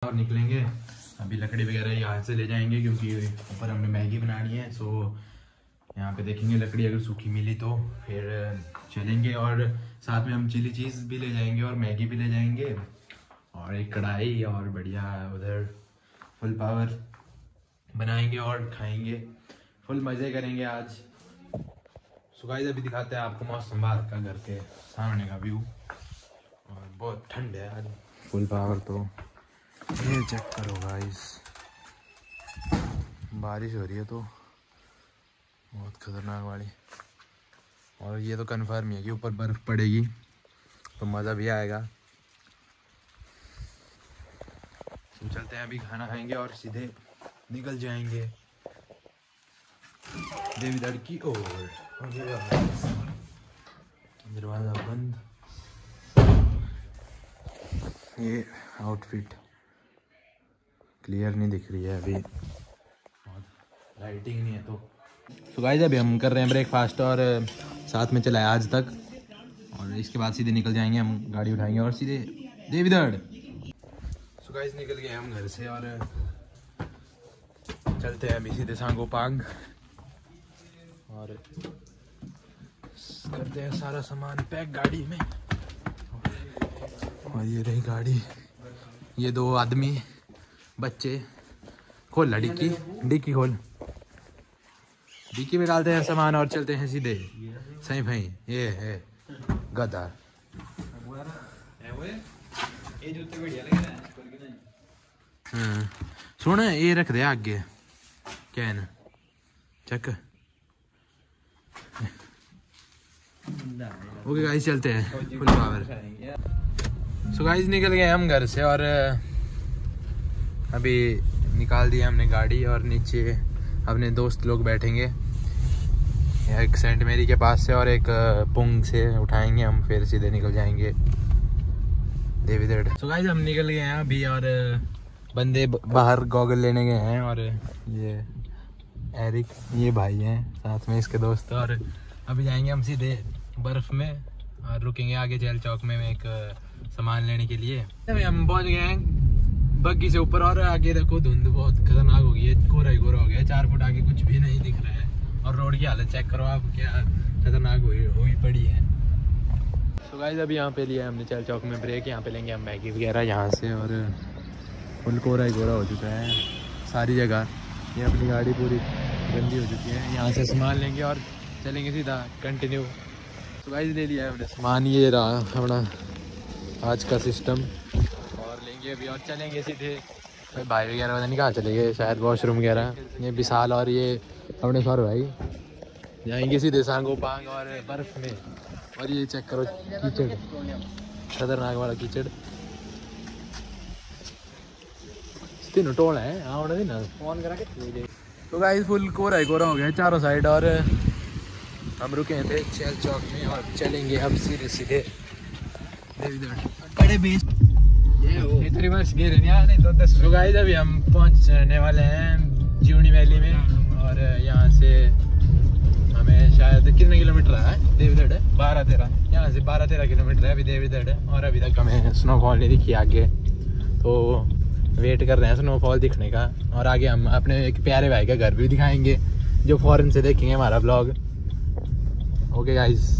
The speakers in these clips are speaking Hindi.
और निकलेंगे। अभी लकड़ी वगैरह यहाँ से ले जाएंगे क्योंकि ऊपर हमने मैगी बनानी है। सो यहाँ पे देखेंगे लकड़ी अगर सूखी मिली तो फिर चलेंगे। और साथ में हम चिली चीज़ भी ले जाएंगे और मैगी भी ले जाएंगे और एक कढ़ाई और बढ़िया उधर फुल पावर बनाएंगे और खाएंगे। फुल मज़े करेंगे आज। सो गाइस अभी दिखाते हैं आपको मौसम बाहर का, घर के सामने का व्यू। और बहुत ठंड है आज, फुल पावर। तो ये चेक करो गाइस, बारिश हो रही है तो बहुत खतरनाक वाली। और ये तो कन्फर्म ही है कि ऊपर बर्फ़ पड़ेगी तो मज़ा भी आएगा। तो चलते हैं, अभी खाना खाएंगे और सीधे निकल जाएंगे देवीगढ़ की ओर। दरवाज़ा बंद। ये आउटफिट क्लियर नहीं दिख रही है अभी, लाइटिंग नहीं है तो गाइस अभी हम कर रहे हैं ब्रेकफास्ट और साथ में चला है आज तक। और इसके बाद सीधे निकल जाएंगे हम, गाड़ी उठाएंगे और सीधे देवीगढ़। सो गाइस निकल गए हम घर से और चलते हैं अभी सीधे सांगोपांग और करते हैं सारा सामान पैक गाड़ी में। और ये रही गाड़ी, ये दो आदमी बच्चे। खोल ला डिक्की, डिक्की खोल। डिक्की में डालते हैं सामान और चलते हैं सीधे सही भाई। ये है गधा। सुन ये रख दे आगे कैन चेक। ओके गाइस चलते हैं फुल पावर। सो गाइस निकल गए हम घर से और अभी निकाल दिया हमने गाड़ी और नीचे अपने दोस्त लोग बैठेंगे। एक सेंट मेरी के पास से और एक पुंग से उठाएंगे हम, फिर सीधे निकल जाएंगे देवीगढ़। सो गाइस हम निकल गए हैं अभी और बंदे बाहर गॉगल लेने गए हैं। और ये एरिक ये भाई हैं साथ में इसके दोस्त। और अभी जाएंगे हम सीधे बर्फ़ में और रुकेंगे आगे जेल चौक में एक सामान लेने के लिए। अभी हम पहुंच गए हैं बग्गी से ऊपर और आगे देखो धुंध बहुत खतरनाक हो गई है, कोहरा ही कोहरा हो गया है। 4 फुट आगे कुछ भी नहीं दिख रहा है और रोड की हालत चेक करो आप, क्या खतरनाक हुई पड़ी है। सो गाइस अभी यहाँ पे लिया हमने जेल चौक में ब्रेक। यहाँ पे लेंगे हम मैगी वगैरह यहाँ से और फुल कोहरा ही कोहरा हो चुका है सारी जगह। ये अपनी गाड़ी पूरी गंदी हो चुकी है। यहाँ से सामान लेंगे और चलेंगे सीधा कंटिन्यू। तो गाइस ले लिया है हमने सामान, ये रहा अपना आज का सिस्टम। और लेंगे अभी और चलेंगे सीधे। भाई वगैरह पता नहीं कहाँ चले गए, शायद वॉशरूम वगैरह। ये विशाल और ये अपने सौर भाई जाएंगे सीधे सांगोपांग और बर्फ़ में। और ये चेक करो कीचड़, खतरनाक वाला कीचड़। तीनों टोल है आवड़े ना फोन करा के। तो गाइस फुल कोहरा ही कोहरा हो गया चारों साइड और हम रुके थे जेल चौक में और चलेंगे अब सीधे सीधे देवीगढ़। रिवर्स गियर नहीं तो 10। तो गाइस अभी हम पहुंचने वाले हैं जीवनी वैली में और यहाँ से हमें शायद कितने किलोमीटर है देवीगढ़? 12-13। यहाँ से 12-13 किलोमीटर है अभी देवीगढ़। और अभी तक हमें स्नोफॉल नहीं दिखी आगे, तो वेट कर रहे हैं स्नोफॉल दिखने का। और आगे हम अपने एक प्यारे भाई का घर भी दिखाएंगे जो फॉरेन से देखेंगे हमारा blog. Okay guys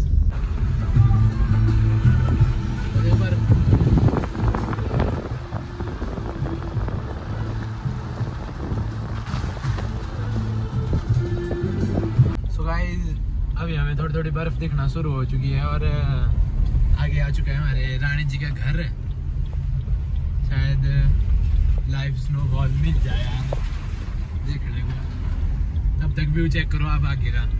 so guys अभी हमें थोड़ी थोड़ी बर्फ दिखना शुरू हो चुकी है और आगे आ चुका है हमारे रानी जी का घर। शायद लाइव स्नोफॉल मिल जाए यार देखने को। तब तक व्यू चेक करो आप आगे का।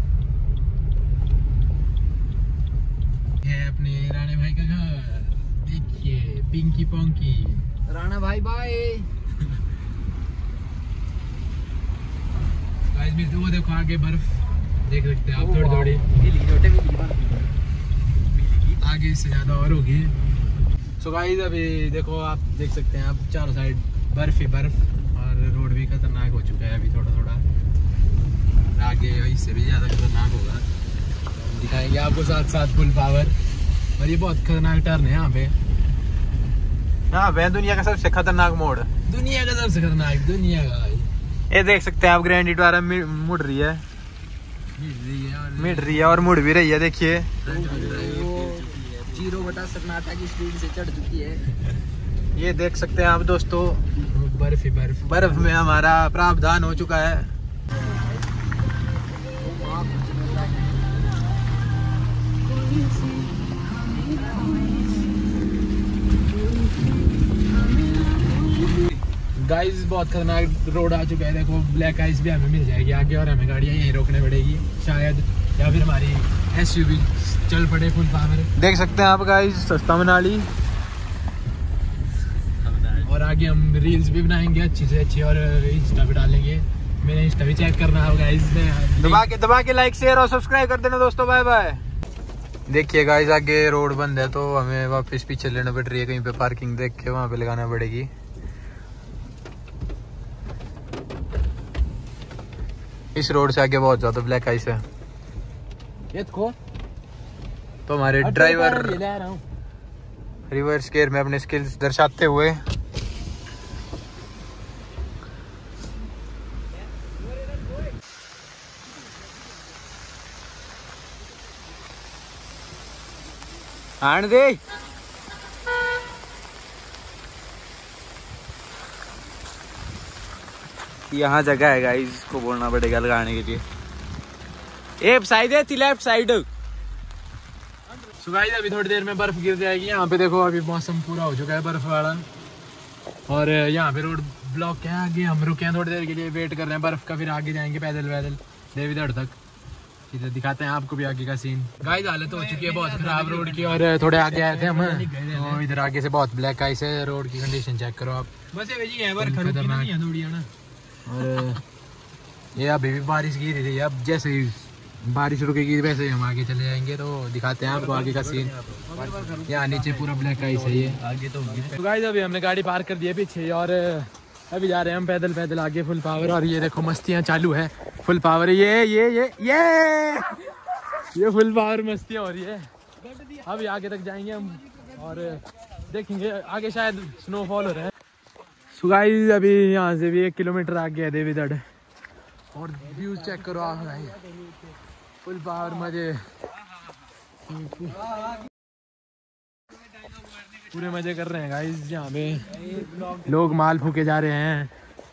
है अपने राणा भाई का घर, देखिए पिंकी पोंकी। राणा भाई बाय। गाइस मिलते वो देखो आगे बर्फ देख सकते हैं आप थोड़ी थोड़ी आगे से ज्यादा और होगी। सो गाइस अभी देखो आप देख सकते हैं आप चारों साइड बर्फ ही बर्फ और रोड भी खतरनाक हो चुका है अभी थोड़ा थोड़ा। आगे इससे भी ज़्यादा खतरनाक होगा, दिखाएंगे आपको साथ साथ फुल पावर। और ये बहुत खतरनाक टर्न है यहाँ पे। हाँ वह दुनिया का सबसे खतरनाक मोड़, दुनिया का सबसे खतरनाक, दुनिया का। ये देख सकते हैं आप, ग्रैंड द्वारा मुड़ रही है, मिट रही है और मुड़ भी रही है। देखिए 0 सन्नाटा की स्पीड से चढ़ चुकी है। ये देख सकते हैं आप दोस्तों, बर्फ ही बर्फ, बर्फ में हमारा प्रावधान हो चुका है। गाइस बहुत खतरनाक रोड आ चुका है। देखो ब्लैक आइस भी हमें मिल जाएगी आगे, और हमें गाड़ियाँ यहीं रोकने पड़ेगी शायद, या फिर हमारी एसयूवी चल पड़े फुल पावर। देख सकते हैं आप गाइस, सस्ता मनाली। और आगे हम रील्स भी बनाएंगे अच्छी से अच्छी, और इंस्टा भी डालेंगे। मेरा इंस्टा भी चेक करना होगा गाइस, दबा के लाइक शेयर और सब्सक्राइब कर देना दोस्तों। Bye bye. देखिए गाइस आगे रोड बंद है, तो हमें वापस पीछे लेना पड़ रही है। कहीं पे पार्किंग देख के वहाँ पे लगाना पड़ेगी। इस रोड से आगे बहुत ज्यादा ब्लैक आइस है। ये तो हमारे ड्राइवर रिवर्स गियर में अपने स्किल्स दर्शाते हुए आने दे। यहाँ जगह है गाइस, इसको बोलना पड़ेगा लगाने के लिए। एक साइड है, लेफ्ट साइड। सो गाइस अभी थोड़ी देर में बर्फ गिर जाएगी। यहाँ पे देखो अभी मौसम पूरा हो चुका है बर्फ वाला, और यहाँ पे रोड ब्लॉक है। आगे हम रुके हैं थोड़ी देर के लिए, वेट कर रहे हैं बर्फ का, फिर आगे जाएंगे पैदल पैदल देवीगढ़ तक। इधर दिखाते हैं आपको भी आगे का सीन। गाइस हालत हो चुकी है बहुत खराब रोड की, और थोड़े आगे आए थे हम, तो इधर आगे से बहुत ब्लैक आइस है। रोड की कंडीशन चेक करो आप, बस खतरनाक। और ये अभी भी बारिश गिर रही है। अब जैसे ही बारिश रुकेगी वैसे ही हम आगे चले जाएंगे, तो दिखाते हैं आपको आगे का सीन। यहाँ नीचे पूरा ब्लैक आइस है ये आगे। तो गाइस अभी हमने गाड़ी पार्क कर दी है पीछे, और अभी जा रहे हैं हम पैदल पैदल आगे फुल पावर। और ये देखो मस्तियाँ चालू है फुल पावर। ये फुल पावर मस्तियाँ हो रही है। अभी आगे तक जाएंगे हम और देखेंगे, आगे शायद स्नोफॉल हो रहा है। सो गाइस अभी यहाँ से भी 1 किलोमीटर आगे है देवीगढ़, और व्यूज चेक करो आप भाई, फुल पावर मजे, पूरे मजे कर रहे हैं गाइस। यहाँ पे लोग माल फूके जा रहे हैं।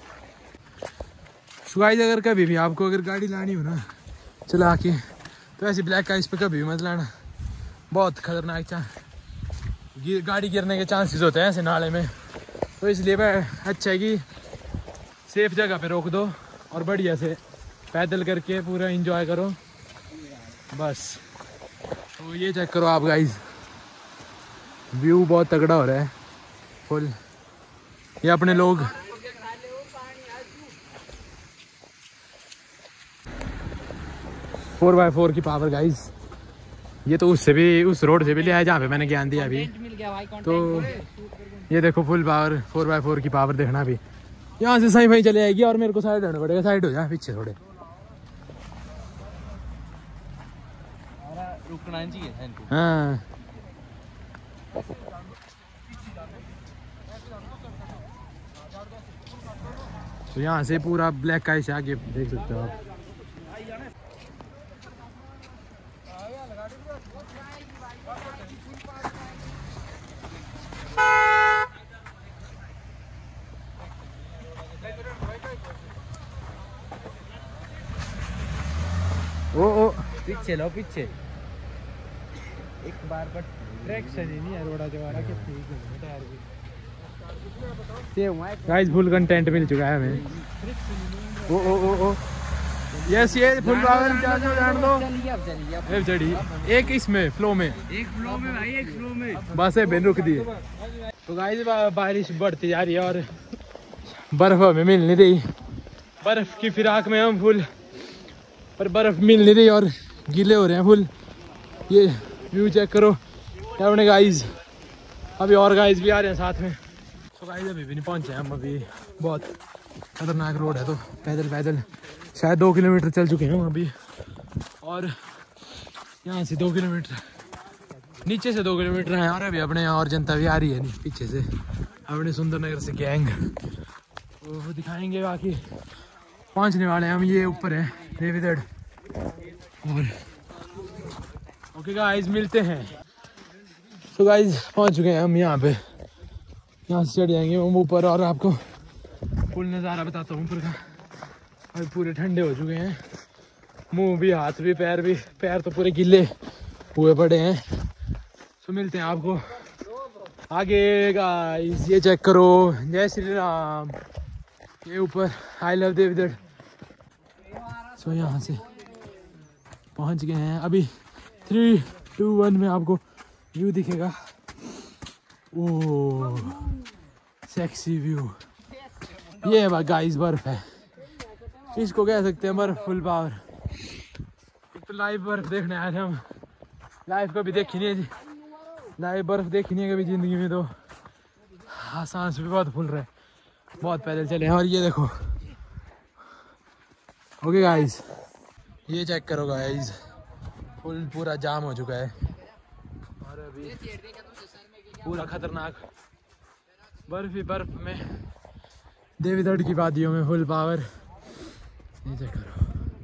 सो गाइस अगर कभी भी आपको अगर गाड़ी लानी हो ना चला के, तो ऐसी ब्लैक आइस पे कभी भी मत लाना, बहुत खतरनाक गाड़ी गिरने के चांसेस होते हैं ऐसे नाले में। तो इसलिए अच्छा है कि सेफ जगह पे रोक दो और बढ़िया से पैदल करके पूरा एंजॉय करो बस। तो ये चेक करो आप गाइस, व्यू बहुत तगड़ा हो रहा है फुल। ये अपने लोग फोर बाय 4 की पावर गाइस। ये तो उससे भी, उस रोड से भी लिया है जहाँ पे मैंने ज्ञान दिया अभी। तो ये देखो फुल पावर 4x4 की पावर देखना भी। यहाँ से सही वही चले जाएगी, और मेरे को साइड रहना पड़ेगा। साइड हो जाए पीछे थोड़े, रुकना चाहिए। हाँ तो यहाँ से पूरा ब्लैक आइस आगे देख सकते हो आप। ओ पीछे लो, पीछे एक बार पर ट्रैक्शन ही नहीं है रोड़ा जवारा के टायर भी। गाइस फुल कंटेंट मिल चुका है हमें। ओ यस, ये फुल पावर जान दो। अब चढ़ी एक इसमें फ्लो में भाई, एक फ्लो में बस है बेन रुक दिए। तो गाइस बारिश बढ़ती जा रही है और बर्फ हमें मिल नहीं रही। बर्फ की फिराक में हम फुल, पर बर्फ मिल नहीं रही और गीले हो रहे हैं फुल। ये व्यू चेक करो अपने गाइस। अभी और गाइस भी आ रहे हैं साथ में। तो गाइस अभी भी नहीं पहुंचे हम, अभी बहुत खतरनाक रोड है। तो पैदल पैदल शायद 2 किलोमीटर चल चुके हैं हम अभी, और यहाँ से 2 किलोमीटर नीचे से 2 किलोमीटर है और अभी अपने यहाँ और जनता भी आ रही है पीछे से, अपने सुंदरनगर से गैंग वो दिखाएंगे। बाकी पहुँचने वाले हैं हम, ये ऊपर है देवीगढ़। और ओके गाइस मिलते हैं। तो गाइस पहुँच चुके हैं हम यहाँ पे, यहाँ से चढ़ जाएंगे हम ऊपर और आपको फुल नज़ारा बताता हूँ ऊपर का। अभी पूरे ठंडे हो चुके हैं, मुंह भी, हाथ भी, पैर तो पूरे गिले हुए पड़े हैं। तो मिलते हैं आपको आगे गाइस। ये चेक करो, जय श्री राम, ये ऊपर आई लव देवीगढ़। सो यहाँ से पहुँच गए हैं, अभी 3, 2, 1 में आपको व्यू दिखेगा। ओह सेक्सी व्यू, ये है गाइस बर्फ है, इसको कह सकते हैं बर्फ, फुल पावर। एक तो लाइव बर्फ देखने आए थे हम, लाइव कभी देखी नहीं है जी, लाइव बर्फ देखी नहीं है कभी जिंदगी में। तो हाँ, सांस भी बहुत फूल रहा है, बहुत पैदल चले हैं। और ये देखो, ओके गाइस ये चेक करो गाइस, फुल पूरा जाम हो चुका है और अभी पूरा खतरनाक बर्फ ही बर्फ में, देवीगढ़ की वादियों में फुल पावर। ये चेक करो,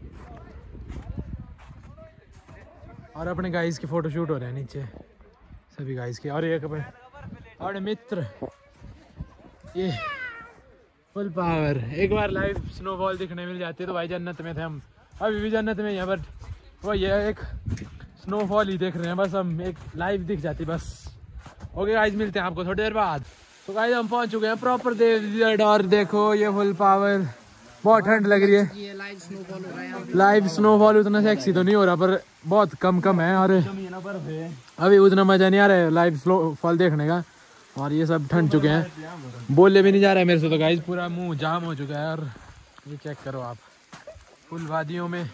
और अपने गाइस के फोटो शूट हो रहे हैं नीचे सभी गाइस के। और एक और मित्र, ये फुल पावर। एक बार लाइव स्नोफॉल दिखने मिल जाती है तो भाई जन्नत में थे हम, अभी भी जन्नत में ही है, बट वो ये एक स्नोफॉल ही देख रहे हैं बस हम, एक लाइव दिख जाती बस। ओके गाइस मिलते हैं आपको थोड़ी देर बाद। तो गाइस हम पहुंच चुके हैं प्रॉपर देवीगढ़ और देखो ये फुल पावर, बहुत ठंड लग रही है। ये लाइव स्नोफॉल हो रहा है, लाइव स्नोफॉल उतना सेक्सी तो नहीं हो रहा पर बहुत कम है, और अभी उतना मजा नहीं आ रहा है लाइव स्नोफॉल देखने का। और ये सब ठंड चुके हैं, बोलने भी नहीं जा रहा है मेरे से तो गाइस, पूरा मुंह जाम हो चुका है। और ये चेक करो आप, फुल वादियों में,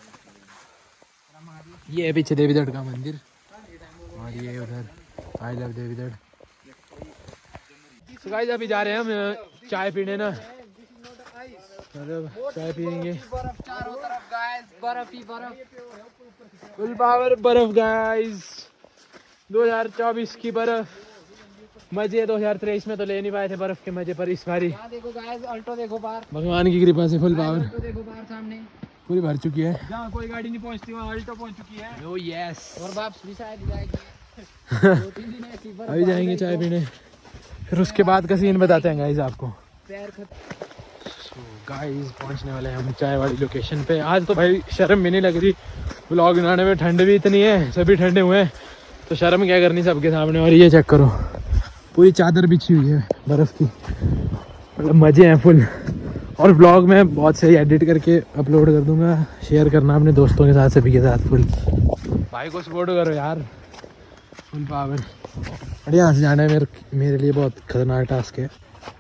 ये है पीछे देवीगढ़ का मंदिर और ये उधर आई लव देवीगढ़। तो गाइस अभी जा रहे हैं हम चाय पीने ना, मतलब चाय पियेंगे। चारों तरफ गाइस बर्फ ही बर्फ, फुल पावर बर्फ गाइस, 2024 की बर्फ। मजे 2023 में तो ले नहीं पाए थे बर्फ के मजे, पर इस बारी देखो गाइस अल्टो देखो बाहर, भगवान की कृपा से फुल पावर अल्टो देखो बाहर सामने पूरी भर चुकी है। जहाँ कोई गाड़ी नहीं पहुँचती वहाँ अल्टो पहुँच चुकी है। ओह यस, और वापस भी शायद जाएगी। 2-3 दिन ऐसी बर्फ, अभी जाएंगे चाय पीने, फिर उसके बाद का सीन बताते हैं गाइस आपको। पैर गाइस पहुंचने वाले हैं हम चाय वाली लोकेशन पे। आज तो भाई शर्म भी नहीं लग रही व्लॉग बनाने में, ठंड भी इतनी है, सभी ठंडे हुए हैं तो शर्म क्या करनी सबके सामने। और ये चेक करो, पूरी चादर बिछी हुई है बर्फ की, मतलब मजे हैं फुल। और व्लॉग में बहुत सही एडिट करके अपलोड कर दूंगा, शेयर करना अपने दोस्तों के साथ, सभी के साथ फुल। भाई को सपोर्ट करो यार, फुल पावर। और यहाँ से जाना है मेरे लिए बहुत खतरनाक टास्क है।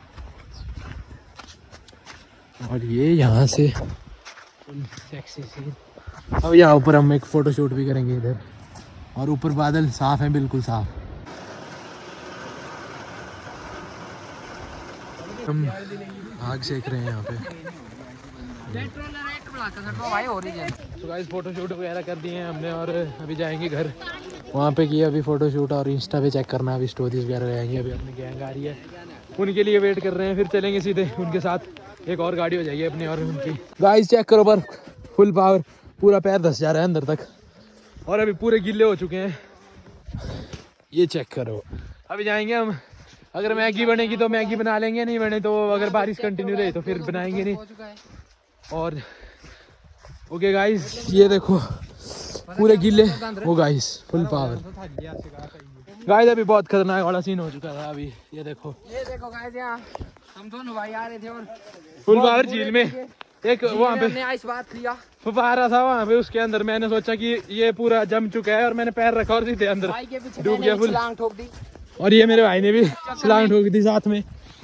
और ये यहाँ से फुल सेक्सी सीन। अब यहाँ ऊपर हम एक फ़ोटो शूट भी करेंगे इधर, और ऊपर बादल साफ है, बिल्कुल साफ। हम आग सेक रहे हैं यहाँ पे। तो गाइस फोटो शूट वगैरह कर दिए हैं हमने और अभी जाएंगे घर। वहाँ पे किया अभी फ़ोटो शूट, और इंस्टा पे चेक करना, अभी स्टोरीज वगैरह आएंगी। अभी अपनी गैंग आ रही है, उनके लिए वेट कर रहे हैं, फिर चलेंगे सीधे उनके साथ। एक और गाड़ी हो जाएगी अपनी और उनकी। गाइस चेक करो, पर फुल पावर, पूरा पैर धंस जा रहा है अंदर तक और अभी पूरे गिले हो चुके हैं। ये चेक करो, अभी जाएंगे हम। अगर मैगी बनेगी तो मैगी बना लेंगे, नहीं बने तो अगर बारिश कंटिन्यू रही तो फिर बनाएंगे नहीं। और ओके गाइस ये देखो पूरे गिले हो गाइस, फुल पावर। गाइस अभी बहुत खतरनाक वाला सीन हो चुका था अभी। ये देखो गाइस, यहाँ हम दोनों भाई आ रहे थे और फुल पावर झील में एक वहाँ पे आइस बात किया, फुफारा था वहाँ पे, उसके अंदर मैंने सोचा कि ये पूरा जम चुका है और मैंने पैर रखा और सीधे अंदर डूब गया फुल। ठोक दी और ये मेरे भाई ने भी छलांग ठोक दी साथ में।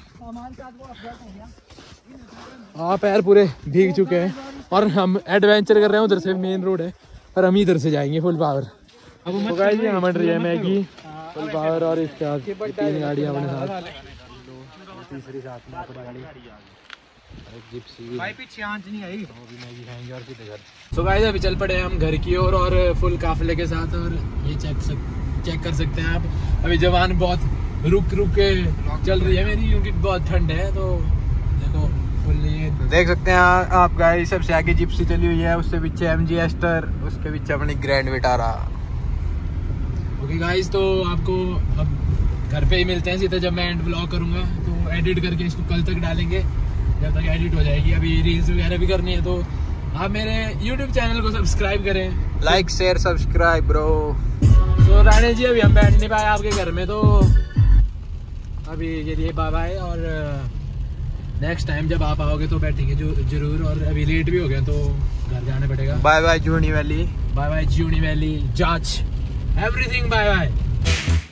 हाँ पैर पूरे भीग चुके हैं और हम एडवेंचर कर रहे हैं। उधर से मेन रोड है पर हम इधर से जाएंगे फुल पावर। अब गाइस ये हमारी रही है मैगी फुल पावर और इसके बाद 3 गाड़ियाँ अपने साथ, तीसरी साथ में गाड़ी एक जिप्सी। भाई पीछे आंच नहीं आई, वो भी मैगी खाएंगे और सीधे घर। तो गाइस अभी चल पड़े हम घर की ओर और फुल काफले के साथ। और ये चेक कर सकते हैं आप। अभी जवान बहुत रुक के चल रही है मेरी, क्योंकि बहुत ठंड है। तो देखो फुल ये देख सकते हैं आप गाइस, सबसे आगे जिप्सी चली हुई है, उससे पीछे MG एस्टर, उसके पीछे अपनी ग्रैंड विटारा। ओके गाइस, तो आपको अब घर पे ही मिलते हैं सीधा जब मैं एंड व्लॉग करूँगा। तो एडिट करके इसको कल तक डालेंगे, जब तक एडिट हो जाएगी। अभी रील्स वगैरह भी करनी है, तो आप मेरे YouTube चैनल को सब्सक्राइब करें, लाइक शेयर सब्सक्राइब ब्रो। तो राणे जी अभी हम बैठ नहीं पाए आपके घर में, तो अभी ये लिए बाय बाय, और नेक्स्ट टाइम जब आप आओगे तो बैठेंगे जरूर। और अभी लेट भी हो गया तो घर जाना पड़ेगा। बाय बाय जूनी वैली, बाय बाय जूनी वैली, जांच एवरीथिंग, बाय बाय।